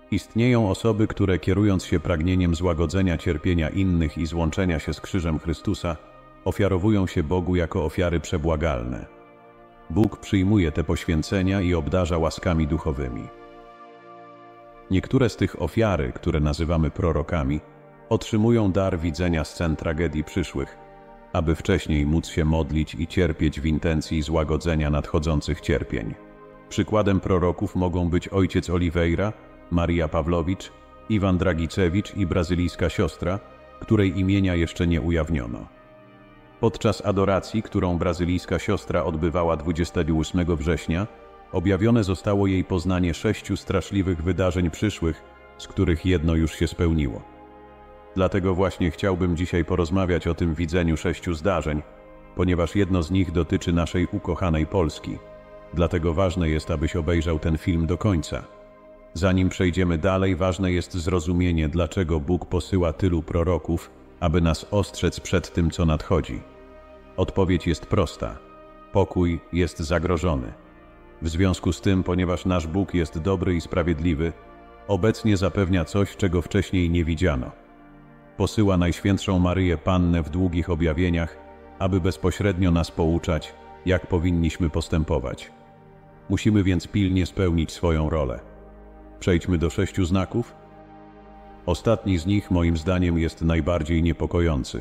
Istnieją osoby, które kierując się pragnieniem złagodzenia cierpienia innych i złączenia się z krzyżem Chrystusa, ofiarowują się Bogu jako ofiary przebłagalne. Bóg przyjmuje te poświęcenia i obdarza łaskami duchowymi. Niektóre z tych ofiary, które nazywamy prorokami, otrzymują dar widzenia scen tragedii przyszłych, aby wcześniej móc się modlić i cierpieć w intencji złagodzenia nadchodzących cierpień. Przykładem proroków mogą być ojciec Oliveira, Maria Pawlowicz, Iwan Dragicewicz i brazylijska siostra, której imienia jeszcze nie ujawniono. Podczas adoracji, którą brazylijska siostra odbywała 28 września, objawione zostało jej poznanie 6 straszliwych wydarzeń przyszłych, z których jedno już się spełniło. Dlatego właśnie chciałbym dzisiaj porozmawiać o tym widzeniu 6 zdarzeń, ponieważ jedno z nich dotyczy naszej ukochanej Polski. Dlatego ważne jest, abyś obejrzał ten film do końca. Zanim przejdziemy dalej, ważne jest zrozumienie, dlaczego Bóg posyła tylu proroków, aby nas ostrzec przed tym, co nadchodzi. Odpowiedź jest prosta. Pokój jest zagrożony. W związku z tym, ponieważ nasz Bóg jest dobry i sprawiedliwy, obecnie zapewnia coś, czego wcześniej nie widziano. Posyła Najświętszą Maryję Pannę w długich objawieniach, aby bezpośrednio nas pouczać, jak powinniśmy postępować. Musimy więc pilnie spełnić swoją rolę. Przejdźmy do 6 znaków. Ostatni z nich, moim zdaniem, jest najbardziej niepokojący.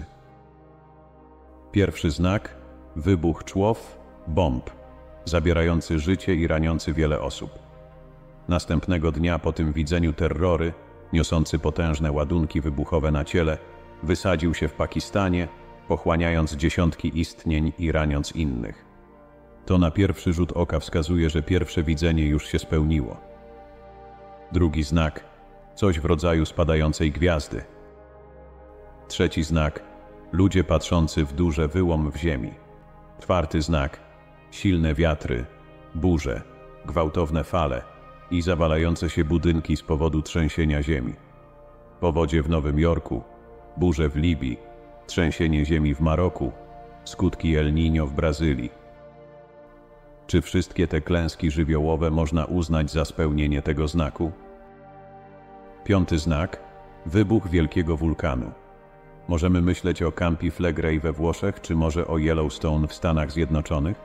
Pierwszy znak – wybuch człów, bomb, zabierający życie i raniący wiele osób. Następnego dnia po tym widzeniu terrory, niosący potężne ładunki wybuchowe na ciele, wysadził się w Pakistanie, pochłaniając dziesiątki istnień i raniąc innych. To na pierwszy rzut oka wskazuje, że pierwsze widzenie już się spełniło. Drugi znak – coś w rodzaju spadającej gwiazdy. Trzeci znak – ludzie patrzący w duży wyłom w ziemi. Czwarty znak – silne wiatry, burze, gwałtowne fale i zawalające się budynki z powodu trzęsienia ziemi. Powodzie w Nowym Jorku, burze w Libii, trzęsienie ziemi w Maroku, skutki El Niño w Brazylii. Czy wszystkie te klęski żywiołowe można uznać za spełnienie tego znaku? Piąty znak – wybuch wielkiego wulkanu. Możemy myśleć o Campi Flegrei we Włoszech, czy może o Yellowstone w Stanach Zjednoczonych?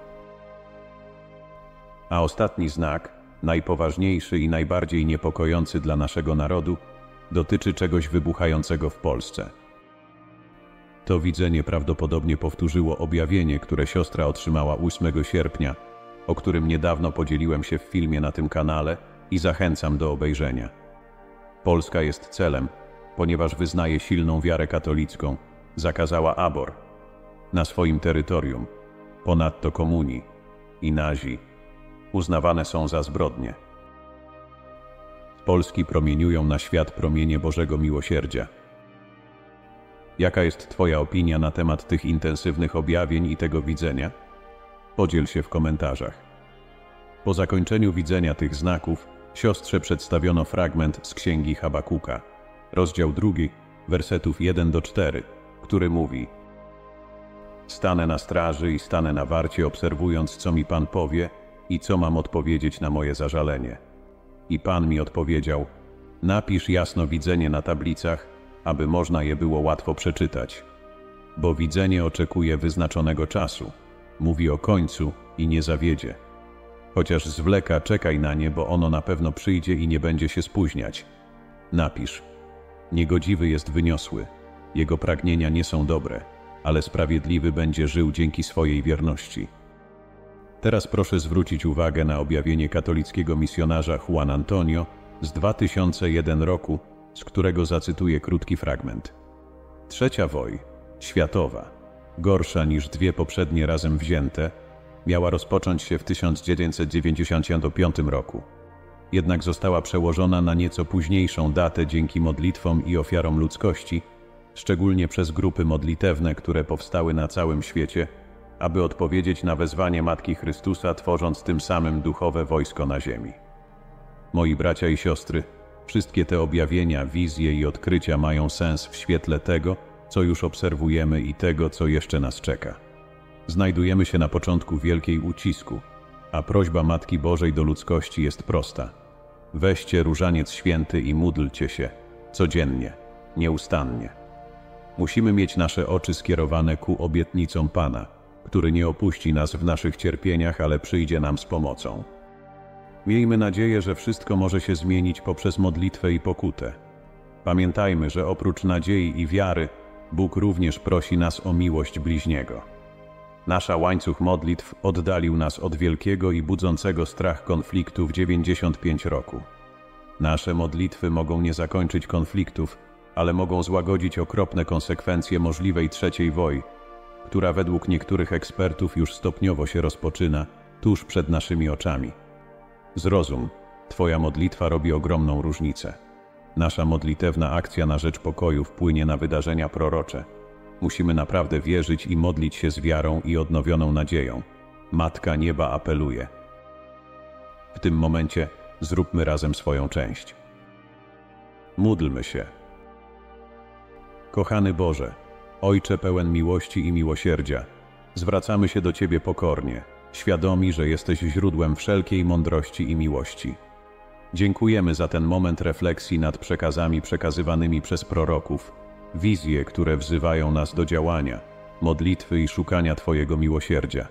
A ostatni znak, najpoważniejszy i najbardziej niepokojący dla naszego narodu, dotyczy czegoś wybuchającego w Polsce. To widzenie prawdopodobnie powtórzyło objawienie, które siostra otrzymała 8 sierpnia, o którym niedawno podzieliłem się w filmie na tym kanale i zachęcam do obejrzenia. Polska jest celem, ponieważ wyznaje silną wiarę katolicką, zakazała abort na swoim terytorium, ponadto komunii i nazi uznawane są za zbrodnie. Z Polski promieniują na świat promienie Bożego Miłosierdzia. Jaka jest Twoja opinia na temat tych intensywnych objawień i tego widzenia? Podziel się w komentarzach. Po zakończeniu widzenia tych znaków, siostrze przedstawiono fragment z Księgi Habakuka, rozdział 2, wersetów 1-4, który mówi: Stanę na straży i stanę na warcie, obserwując, co mi Pan powie i co mam odpowiedzieć na moje zażalenie. I Pan mi odpowiedział: napisz jasno widzenie na tablicach, aby można je było łatwo przeczytać. Bo widzenie oczekuje wyznaczonego czasu, mówi o końcu i nie zawiedzie. Chociaż zwleka, czekaj na nie, bo ono na pewno przyjdzie i nie będzie się spóźniać. Napisz: niegodziwy jest wyniosły, jego pragnienia nie są dobre, ale sprawiedliwy będzie żył dzięki swojej wierności. Teraz proszę zwrócić uwagę na objawienie katolickiego misjonarza Juan Antonio z 2001 roku, z którego zacytuję krótki fragment. Trzecia wojna światowa, gorsza niż 2 poprzednie razem wzięte, miała rozpocząć się w 1995 roku. Jednak została przełożona na nieco późniejszą datę dzięki modlitwom i ofiarom ludzkości, szczególnie przez grupy modlitewne, które powstały na całym świecie, aby odpowiedzieć na wezwanie Matki Chrystusa, tworząc tym samym duchowe wojsko na ziemi. Moi bracia i siostry, wszystkie te objawienia, wizje i odkrycia mają sens w świetle tego, co już obserwujemy i tego, co jeszcze nas czeka. Znajdujemy się na początku wielkiej ucisku, a prośba Matki Bożej do ludzkości jest prosta. Weźcie różaniec święty i módlcie się codziennie, nieustannie. Musimy mieć nasze oczy skierowane ku obietnicom Pana, który nie opuści nas w naszych cierpieniach, ale przyjdzie nam z pomocą. Miejmy nadzieję, że wszystko może się zmienić poprzez modlitwę i pokutę. Pamiętajmy, że oprócz nadziei i wiary, Bóg również prosi nas o miłość bliźniego. Nasza łańcuch modlitw oddalił nas od wielkiego i budzącego strach konfliktu w 95 roku. Nasze modlitwy mogą nie zakończyć konfliktów, ale mogą złagodzić okropne konsekwencje możliwej trzeciej wojny, która według niektórych ekspertów już stopniowo się rozpoczyna, tuż przed naszymi oczami. Zrozum, Twoja modlitwa robi ogromną różnicę. Nasza modlitewna akcja na rzecz pokoju wpłynie na wydarzenia prorocze. Musimy naprawdę wierzyć i modlić się z wiarą i odnowioną nadzieją. Matka Nieba apeluje. W tym momencie zróbmy razem swoją część. Módlmy się. Kochany Boże, Ojcze pełen miłości i miłosierdzia, zwracamy się do Ciebie pokornie, świadomi, że jesteś źródłem wszelkiej mądrości i miłości. Dziękujemy za ten moment refleksji nad przekazami przekazywanymi przez proroków, wizje, które wzywają nas do działania, modlitwy i szukania Twojego miłosierdzia.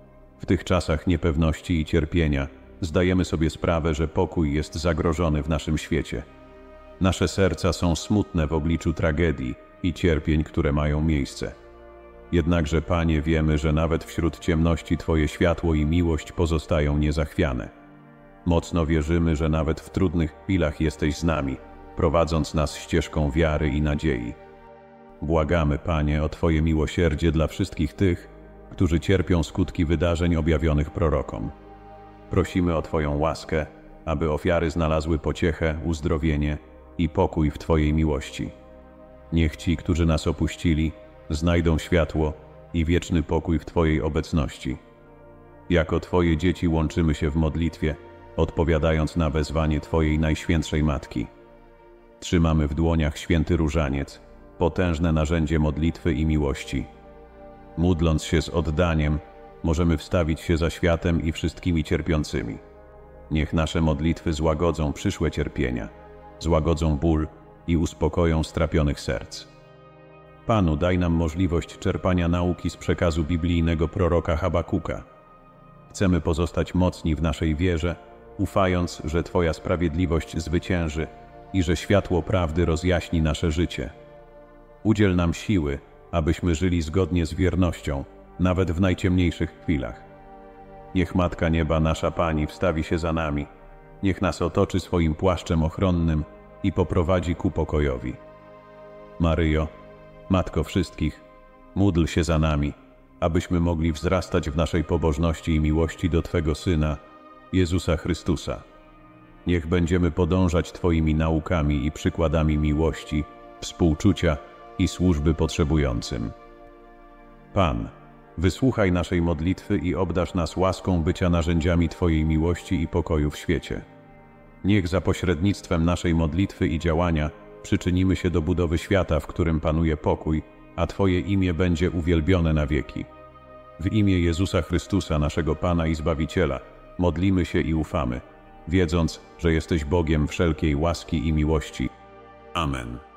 W tych czasach niepewności i cierpienia zdajemy sobie sprawę, że pokój jest zagrożony w naszym świecie. Nasze serca są smutne w obliczu tragedii i cierpień, które mają miejsce. Jednakże, Panie, wiemy, że nawet wśród ciemności Twoje światło i miłość pozostają niezachwiane. Mocno wierzymy, że nawet w trudnych chwilach jesteś z nami, prowadząc nas ścieżką wiary i nadziei. Błagamy, Panie, o Twoje miłosierdzie dla wszystkich tych, którzy cierpią skutki wydarzeń objawionych prorokom. Prosimy o Twoją łaskę, aby ofiary znalazły pociechę, uzdrowienie i pokój w Twojej miłości. Niech ci, którzy nas opuścili, znajdą światło i wieczny pokój w Twojej obecności. Jako Twoje dzieci łączymy się w modlitwie, odpowiadając na wezwanie Twojej Najświętszej Matki. Trzymamy w dłoniach święty różaniec, potężne narzędzie modlitwy i miłości. Módląc się z oddaniem, możemy wstawić się za światem i wszystkimi cierpiącymi. Niech nasze modlitwy złagodzą przyszłe cierpienia, złagodzą ból i uspokoją strapionych serc. Panu, daj nam możliwość czerpania nauki z przekazu biblijnego proroka Habakuka. Chcemy pozostać mocni w naszej wierze, ufając, że Twoja sprawiedliwość zwycięży i że światło prawdy rozjaśni nasze życie. Udziel nam siły, abyśmy żyli zgodnie z wiernością, nawet w najciemniejszych chwilach. Niech Matka Nieba, nasza Pani, wstawi się za nami. Niech nas otoczy swoim płaszczem ochronnym i poprowadzi ku pokojowi. Maryjo, Matko wszystkich, módl się za nami, abyśmy mogli wzrastać w naszej pobożności i miłości do Twego Syna, Jezusa Chrystusa. Niech będziemy podążać Twoimi naukami i przykładami miłości, współczucia i służby potrzebującym. Pan, wysłuchaj naszej modlitwy i obdarz nas łaską bycia narzędziami Twojej miłości i pokoju w świecie. Niech za pośrednictwem naszej modlitwy i działania przyczynimy się do budowy świata, w którym panuje pokój, a Twoje imię będzie uwielbione na wieki. W imię Jezusa Chrystusa, naszego Pana i Zbawiciela, modlimy się i ufamy, wiedząc, że jesteś Bogiem wszelkiej łaski i miłości. Amen.